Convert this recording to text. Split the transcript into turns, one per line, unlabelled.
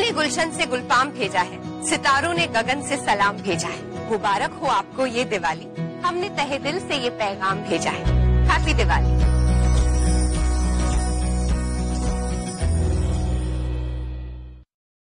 ने गुलशन से गुलपाम भेजा है, सितारों ने गगन से सलाम भेजा है। मुबारक हो आपको ये दिवाली, हमने तहे दिल से ये पैगाम भेजा है। हैप्पी दिवाली।